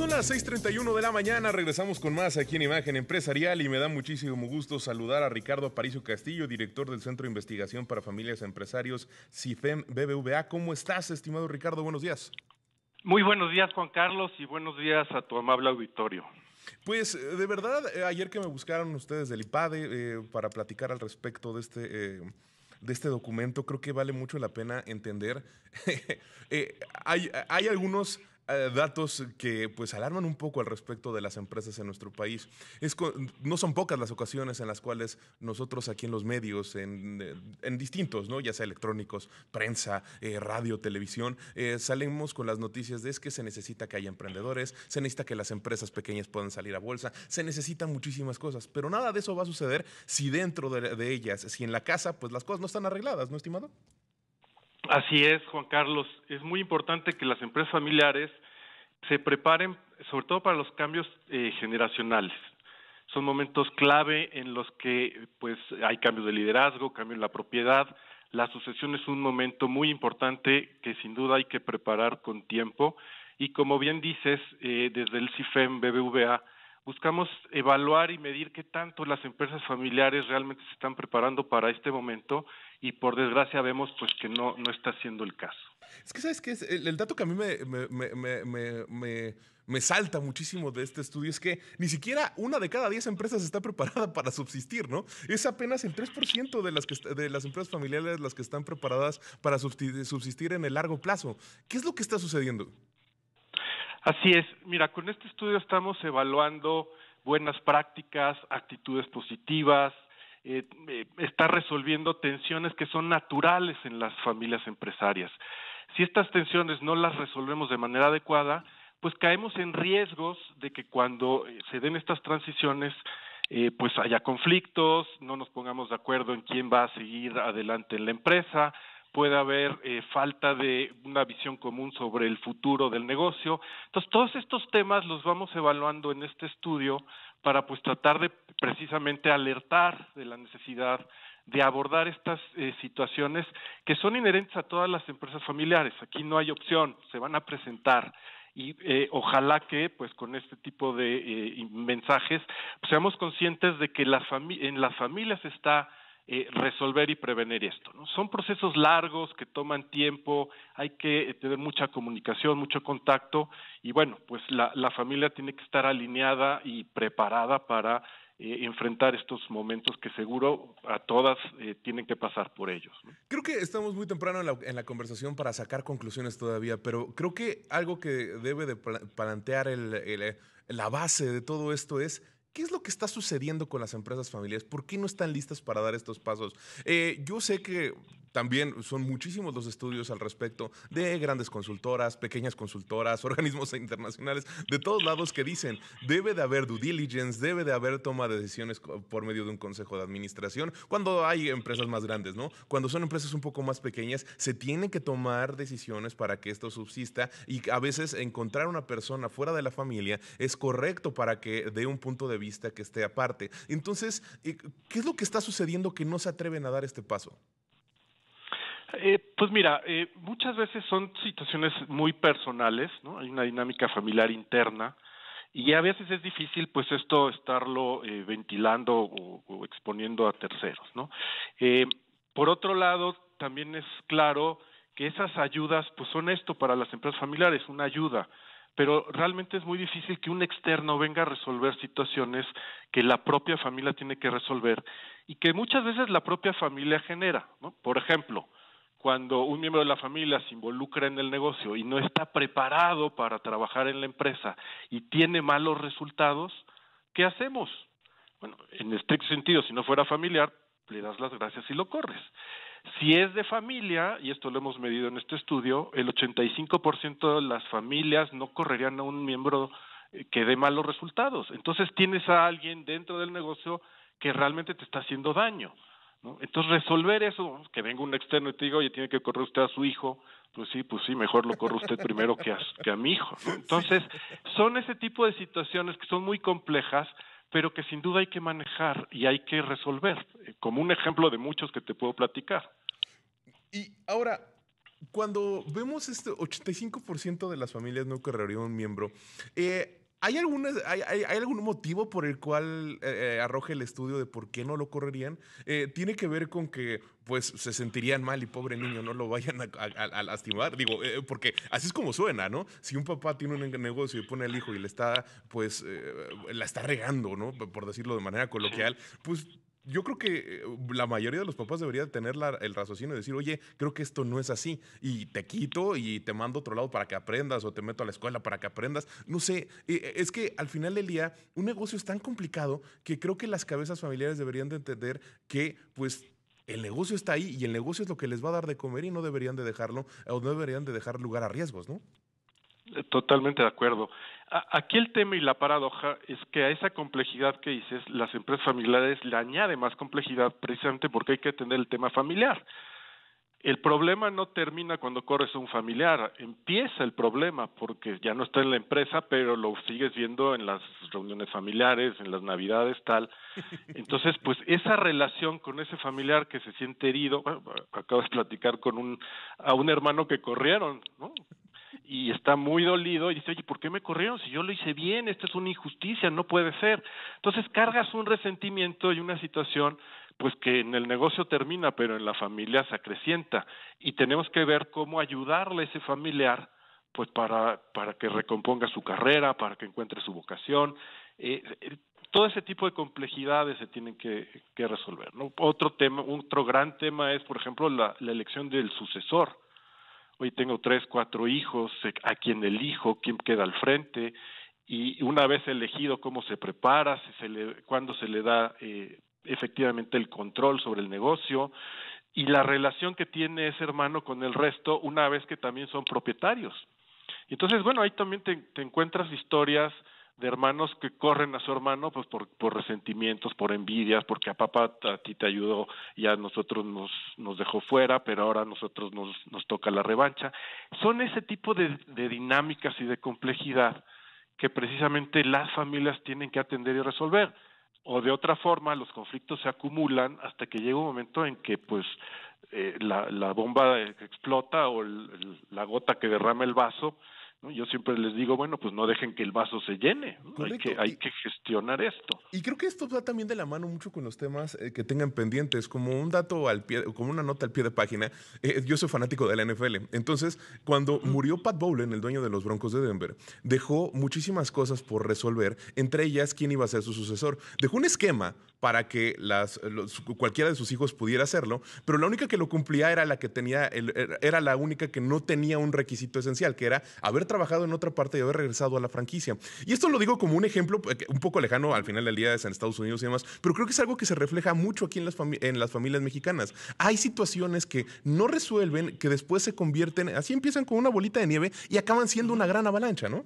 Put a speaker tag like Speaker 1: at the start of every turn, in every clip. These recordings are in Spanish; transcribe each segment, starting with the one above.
Speaker 1: Son las 6:31 de la mañana, regresamos con más aquí en Imagen Empresarial y me da muchísimo gusto saludar a Ricardo Aparicio Castillo, director del Centro de Investigación para Familias y Empresarios CIFEM BBVA. ¿Cómo estás, estimado Ricardo? Buenos días.
Speaker 2: Muy buenos días, Juan Carlos, y buenos días a tu amable auditorio.
Speaker 1: Pues de verdad, ayer que me buscaron ustedes del IPADE para platicar al respecto de este documento, creo que vale mucho la pena entender. Hay algunos datos que pues alarman un poco al respecto de las empresas en nuestro país. No son pocas las ocasiones en las cuales nosotros aquí en los medios, en distintos, ¿no? Ya sea electrónicos, prensa, radio, televisión, salimos con las noticias de es que se necesita que haya emprendedores, se necesita que las empresas pequeñas puedan salir a bolsa, se necesitan muchísimas cosas, pero nada de eso va a suceder si dentro de ellas, si en la casa, pues las cosas no están arregladas, ¿no, estimado?
Speaker 2: Así es, Juan Carlos. Es muy importante que las empresas familiares se preparen, sobre todo para los cambios generacionales. Son momentos clave en los que pues hay cambios de liderazgo, cambio en la propiedad. La sucesión es un momento muy importante que sin duda hay que preparar con tiempo. Y como bien dices, desde el CIFEM BBVA buscamos evaluar y medir qué tanto las empresas familiares realmente se están preparando para este momento y por desgracia vemos pues que no está siendo el caso.
Speaker 1: Es que, ¿sabes qué? El dato que a mí me salta muchísimo de este estudio es que ni siquiera una de cada 10 empresas está preparada para subsistir, ¿no? Es apenas el 3% de las empresas familiares las que están preparadas para subsistir en el largo plazo. ¿Qué es lo que está sucediendo?
Speaker 2: Así es. Mira, con este estudio estamos evaluando buenas prácticas, actitudes positivas, está resolviendo tensiones que son naturales en las familias empresarias. Si estas tensiones no las resolvemos de manera adecuada, pues caemos en riesgos de que cuando se den estas transiciones, pues haya conflictos, no nos pongamos de acuerdo en quién va a seguir adelante en la empresa, puede haber falta de una visión común sobre el futuro del negocio. Entonces, todos estos temas los vamos evaluando en este estudio para pues tratar de precisamente alertar de la necesidad de abordar estas situaciones que son inherentes a todas las empresas familiares. Aquí no hay opción, se van a presentar y ojalá que pues con este tipo de mensajes pues, seamos conscientes de que en las familias está resolver y prevenir esto, ¿no? Son procesos largos que toman tiempo, hay que tener mucha comunicación, mucho contacto y bueno, pues la familia tiene que estar alineada y preparada para enfrentar estos momentos que seguro a todas tienen que pasar por ellos, ¿no?
Speaker 1: Creo que estamos muy temprano en la conversación para sacar conclusiones todavía, pero creo que algo que debe de plantear la base de todo esto es ¿qué es lo que está sucediendo con las empresas familiares? ¿Por qué no están listas para dar estos pasos? Yo sé que también son muchísimos los estudios al respecto de grandes consultoras, pequeñas consultoras, organismos internacionales, de todos lados que dicen, debe de haber due diligence, debe de haber toma de decisiones por medio de un consejo de administración, cuando hay empresas más grandes, ¿no? Cuando son empresas un poco más pequeñas, se tienen que tomar decisiones para que esto subsista y a veces encontrar una persona fuera de la familia es correcto para que dé un punto de vista que esté aparte. Entonces, ¿qué es lo que está sucediendo que no se atreven a dar este paso?
Speaker 2: Pues mira, muchas veces son situaciones muy personales, ¿no? Hay una dinámica familiar interna y a veces es difícil, pues esto estarlo ventilando o exponiendo a terceros, ¿no? Eh, por otro lado, también es claro que esas ayudas, pues son esto para las empresas familiares, una ayuda, pero realmente es muy difícil que un externo venga a resolver situaciones que la propia familia tiene que resolver y que muchas veces la propia familia genera, ¿no? Por ejemplo, cuando un miembro de la familia se involucra en el negocio y no está preparado para trabajar en la empresa y tiene malos resultados, ¿qué hacemos? Bueno, en estricto sentido, si no fuera familiar, le das las gracias y lo corres. Si es de familia, y esto lo hemos medido en este estudio, el 85% de las familias no correrían a un miembro que dé malos resultados. Entonces tienes a alguien dentro del negocio que realmente te está haciendo daño, ¿no? Entonces resolver eso, que venga un externo y te diga, oye, tiene que correr usted a su hijo, pues sí, mejor lo corre usted primero que a mi hijo, ¿no?
Speaker 1: Sí.
Speaker 2: Entonces, son ese tipo de situaciones que son muy complejas, pero que sin duda hay que manejar y hay que resolver, como un ejemplo de muchos que te puedo platicar.
Speaker 1: Y ahora, Cuando vemos este 85% de las familias no correría un miembro, ¿hay algún motivo por el cual arroja el estudio de por qué no lo correrían? ¿Tiene que ver con que pues se sentirían mal y pobre niño no lo vayan a lastimar? Digo, porque así es como suena, ¿no? Si un papá tiene un negocio y pone al hijo y le está, pues, la está regando, ¿no? Por decirlo de manera
Speaker 2: Sí.
Speaker 1: coloquial, pues yo creo que la mayoría de los papás debería tener el raciocinio de decir, oye, creo que esto no es así, y te quito y te mando a otro lado para que aprendas, o te meto a la escuela para que aprendas. No sé, es que al final del día, un negocio es tan complicado que creo que las cabezas familiares deberían de entender que, pues, el negocio está ahí y el negocio es lo que les va a dar de comer y no deberían de dejarlo, o no deberían de dejar lugar a riesgos, ¿no?
Speaker 2: Totalmente de acuerdo. Aquí el tema y la paradoja es que a esa complejidad que dices, las empresas familiares le añade más complejidad precisamente porque hay que atender el tema familiar. El problema no termina cuando corres a un familiar, empieza el problema porque ya no está en la empresa, pero lo sigues viendo en las reuniones familiares, en las navidades, tal. Entonces, pues esa relación con ese familiar que se siente herido, bueno, acabo de platicar con a un hermano que corrieron, ¿no? Y está muy dolido y dice, oye, ¿por qué me corrieron? Si yo lo hice bien, esto es una injusticia, no puede ser. Entonces cargas un resentimiento y una situación pues que en el negocio termina, pero en la familia se acrecienta. Y tenemos que ver cómo ayudarle a ese familiar pues para que recomponga su carrera, para que encuentre su vocación. Todo ese tipo de complejidades se tienen que resolver, ¿no? Otro tema, otro gran tema es, por ejemplo, la elección del sucesor. Hoy tengo 3, 4 hijos, a quién elijo, quién queda al frente, y una vez elegido cómo se prepara, cuándo se le da efectivamente el control sobre el negocio, y la relación que tiene ese hermano con el resto una vez que también son propietarios. Y entonces, bueno, ahí también te encuentras historias de hermanos que corren a su hermano pues por resentimientos, por envidias, porque a papá a ti te ayudó y a nosotros nos dejó fuera, pero ahora a nosotros nos toca la revancha. Son ese tipo de dinámicas y de complejidad que precisamente las familias tienen que atender y resolver. O de otra forma, los conflictos se acumulan hasta que llega un momento en que pues la bomba explota o la gota que derrama el vaso, ¿no? Yo siempre les digo, bueno, pues no dejen que el vaso se llene, ¿no?
Speaker 1: Correcto.
Speaker 2: Hay que gestionar esto.
Speaker 1: Y creo que esto va también de la mano mucho con los temas que tengan pendientes, como un dato al pie, como una nota al pie de página. Yo soy fanático de la NFL. Entonces, cuando murió Pat Bowlen, el dueño de los Broncos de Denver, dejó muchísimas cosas por resolver, entre ellas quién iba a ser su sucesor. Dejó un esquema para que cualquiera de sus hijos pudiera hacerlo, pero la única que lo cumplía era la que tenía, era la única que no tenía un requisito esencial, que era haber trabajado en otra parte y haber regresado a la franquicia. Y esto lo digo como un ejemplo un poco lejano, al final del día es en Estados Unidos y demás, pero creo que es algo que se refleja mucho aquí en las familias mexicanas. Hay situaciones que no resuelven, que después se convierten, así empiezan con una bolita de nieve y acaban siendo una gran avalancha, ¿no?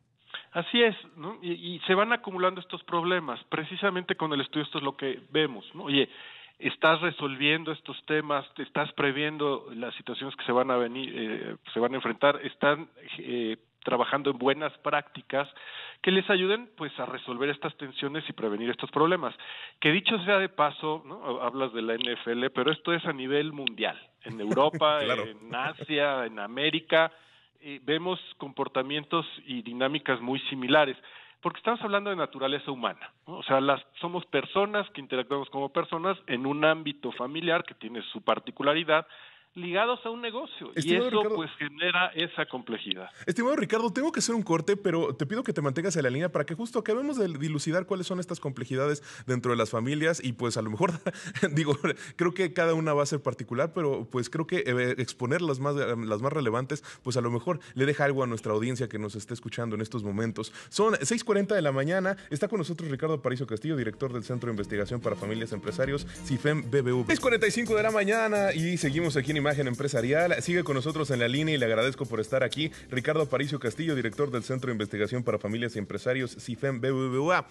Speaker 2: Así es, ¿no? Y se van acumulando estos problemas. Precisamente con el estudio esto es lo que vemos, ¿no? Oye, estás resolviendo estos temas, te estás previendo las situaciones que se van a venir, se van a enfrentar, están trabajando en buenas prácticas que les ayuden pues a resolver estas tensiones y prevenir estos problemas. Que dicho sea de paso, ¿no? Hablas de la NFL, pero esto es a nivel mundial, en Europa,
Speaker 1: Claro.
Speaker 2: en Asia, en América, vemos comportamientos y dinámicas muy similares, porque estamos hablando de naturaleza humana, ¿no? O sea, somos personas que interactuamos como personas en un ámbito familiar que tiene su particularidad, ligados a un negocio, y
Speaker 1: Estimado
Speaker 2: eso
Speaker 1: Ricardo,
Speaker 2: pues genera esa complejidad.
Speaker 1: Estimado Ricardo, tengo que hacer un corte, pero te pido que te mantengas en la línea para que justo acabemos de dilucidar cuáles son estas complejidades dentro de las familias y pues a lo mejor, digo, creo que cada una va a ser particular, pero pues creo que exponer las más relevantes, pues a lo mejor le deja algo a nuestra audiencia que nos esté escuchando en estos momentos. Son 6:40 de la mañana, está con nosotros Ricardo Aparicio Castillo, director del Centro de Investigación para Familias Empresarios, CIFEM BBV. 6:45 de la mañana y seguimos aquí en Imagen Empresarial. Sigue con nosotros en la línea y le agradezco por estar aquí. Ricardo Aparicio Castillo, director del Centro de Investigación para Familias y Empresarios, CIFEM BBVA.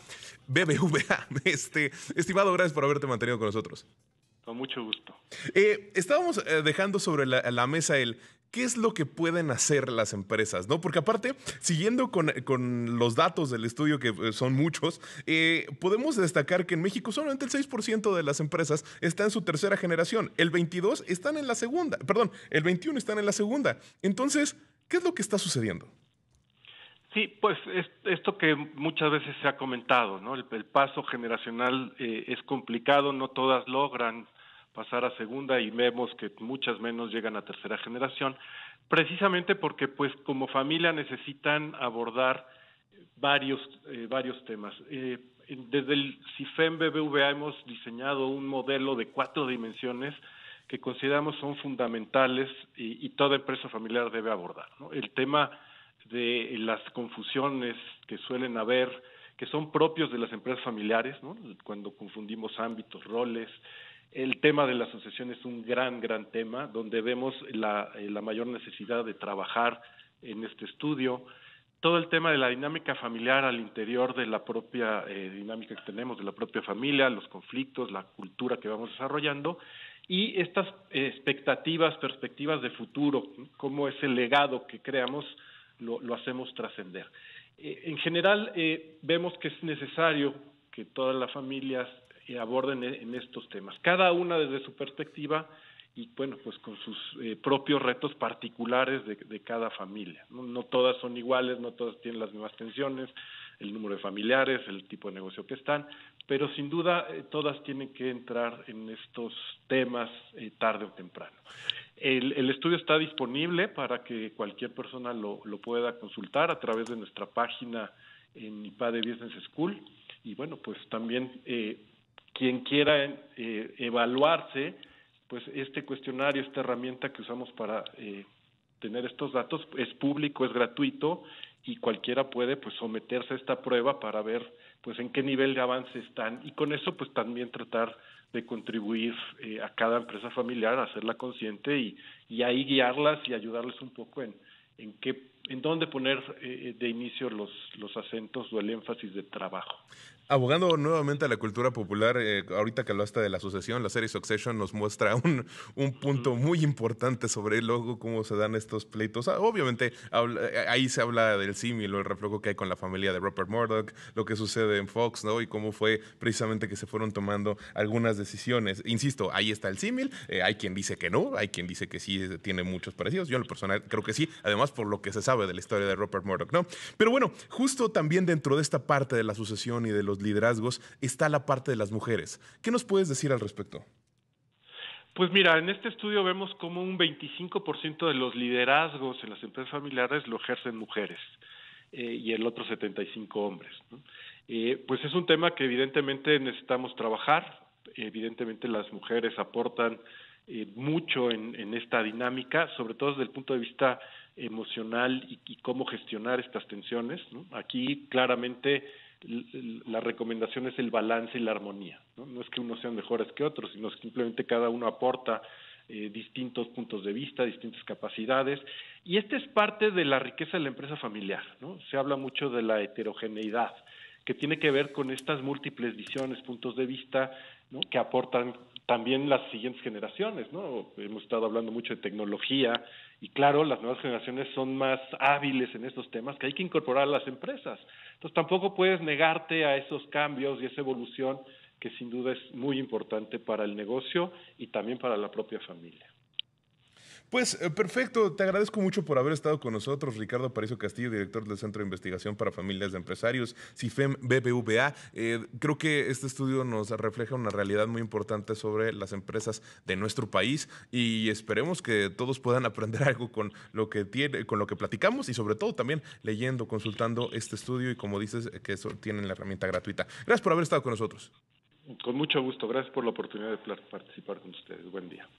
Speaker 1: Estimado, gracias por haberte mantenido con nosotros.
Speaker 2: Con mucho gusto.
Speaker 1: Estábamos dejando sobre la mesa ¿qué es lo que pueden hacer las empresas? ¿No? Porque aparte, siguiendo con los datos del estudio, que son muchos, podemos destacar que en México solamente el 6% de las empresas está en su tercera generación. El 22 están en la segunda, perdón, el 21 están en la segunda. Entonces, ¿qué es lo que está sucediendo?
Speaker 2: Sí, pues esto que muchas veces se ha comentado, ¿no? El paso generacional es complicado, no todas logran pasar a segunda y vemos que muchas menos llegan a tercera generación, precisamente porque pues como familia necesitan abordar varios temas. Desde el CIFEM BBVA hemos diseñado un modelo de 4 dimensiones que consideramos son fundamentales y toda empresa familiar debe abordar, ¿no? El tema de las confusiones que suelen haber, que son propios de las empresas familiares, ¿no? Cuando confundimos ámbitos, roles. El tema de la asociación es un gran tema, donde vemos la mayor necesidad de trabajar en este estudio. Todo el tema de la dinámica familiar al interior de la propia dinámica que tenemos, de la propia familia, los conflictos, la cultura que vamos desarrollando, y estas expectativas, perspectivas de futuro, ¿no? Cómo ese legado que creamos lo hacemos trascender. En general, vemos que es necesario que todas las familias aborden en estos temas, cada una desde su perspectiva y bueno, pues con sus propios retos particulares de cada familia. No todas son iguales, no todas tienen las mismas tensiones, el número de familiares, el tipo de negocio que están, pero sin duda todas tienen que entrar en estos temas tarde o temprano. El estudio está disponible para que cualquier persona lo pueda consultar a través de nuestra página en IPADE Business School y bueno, pues también quien quiera evaluarse, pues este cuestionario, esta herramienta que usamos para tener estos datos es público, es gratuito y cualquiera puede pues someterse a esta prueba para ver pues en qué nivel de avance están y con eso pues también tratar de contribuir a cada empresa familiar a hacerla consciente y ahí guiarlas y ayudarles un poco en dónde poner de inicio los acentos o el énfasis de trabajo.
Speaker 1: Abogando nuevamente a la cultura popular, ahorita que hablaste de la asociación, la serie Succession nos muestra un punto muy importante sobre luego cómo se dan estos pleitos. Obviamente, ahí se habla del símil o el reflejo que hay con la familia de Rupert Murdoch, lo que sucede en Fox, ¿no? Y cómo fue precisamente que se fueron tomando algunas decisiones. Insisto, ahí está el símil. Hay quien dice que no, hay quien dice que sí tiene muchos parecidos. Yo en lo personal creo que sí, además por lo que se sabe de la historia de Rupert Murdoch, ¿no? Pero bueno, justo también dentro de esta parte de la asociación y de los liderazgos está la parte de las mujeres. ¿Qué nos puedes decir al respecto?
Speaker 2: Pues mira, en este estudio vemos como un 25% de los liderazgos en las empresas familiares lo ejercen mujeres y el otro 75 hombres, ¿no? Pues es un tema que evidentemente necesitamos trabajar, evidentemente las mujeres aportan mucho en esta dinámica, sobre todo desde el punto de vista emocional y cómo gestionar estas tensiones, ¿no? Aquí claramente la recomendación es el balance y la armonía, ¿no? No es que unos sean mejores que otros, sino que simplemente cada uno aporta distintos puntos de vista, distintas capacidades, y esta es parte de la riqueza de la empresa familiar, ¿no? Se habla mucho de la heterogeneidad, que tiene que ver con estas múltiples visiones, puntos de vista, ¿no? Que aportan también las siguientes generaciones, ¿no? Hemos estado hablando mucho de tecnología y claro, las nuevas generaciones son más hábiles en estos temas que hay que incorporar a las empresas. Entonces tampoco puedes negarte a esos cambios y esa evolución que sin duda es muy importante para el negocio y también para la propia familia.
Speaker 1: Pues perfecto, te agradezco mucho por haber estado con nosotros, Ricardo Aparicio Castillo, director del Centro de Investigación para Familias de Empresarios, CIFEM BBVA. Creo que este estudio nos refleja una realidad muy importante sobre las empresas de nuestro país y esperemos que todos puedan aprender algo con lo que con lo que platicamos y sobre todo también leyendo, consultando este estudio y como dices, que tienen la herramienta gratuita. Gracias por haber estado con nosotros.
Speaker 2: Con mucho gusto, gracias por la oportunidad de participar con ustedes. Buen día.